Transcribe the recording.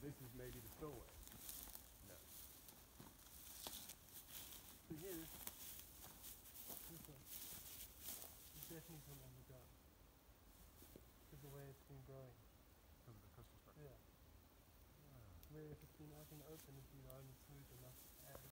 This is maybe the spillway. No. So here, this one, is definitely from underground. Because the way it's been growing. Because of the crystal structure. Yeah. Where if it's been out in the open, it'd be round and smooth enough.